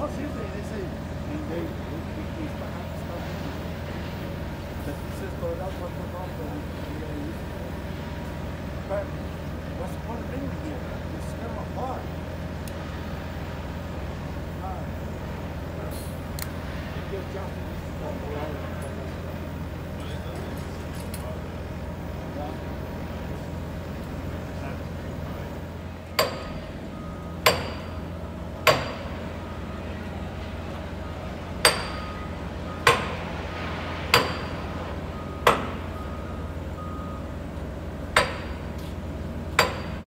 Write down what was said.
No, seriously, they say, and they have to stop moving. The pieces go out, what goes off, but what's the point of bringing here? It's come apart. It gives justice to the